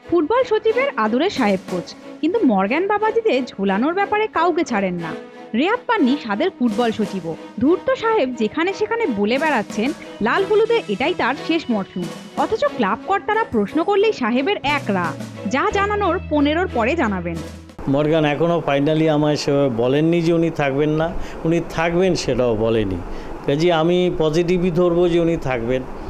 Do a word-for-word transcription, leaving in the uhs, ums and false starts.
Football সচিবের আদরের সাহেব কোচ, কিন্তু মর্গ্যান বাবাজিদের ঝোলানোর ব্যাপারে কাউকে ছাড়েন না। রেয়াত পাননি সাদের ফুটবল সচিবও। ধূর্ত সাহেব যেখানে সেখানে বলে বেড়াচ্ছেন লাল হলুদে এটাই তার শেষ মরশুম, অথচ ক্লাব কর্তারা প্রশ্ন করলেই সাহেবের এক রা, যা জানানোর পনেরোর পরে জানাবেন। মর্গ্যান এখনও ফাইনালি আমায় সেভাবে বলেননি যে উনি থাকবেন না, উনি থাকবেন সেটাও বলেনি। কাজে আমি পজিটিভই ধরবো যে উনি থাকবেন।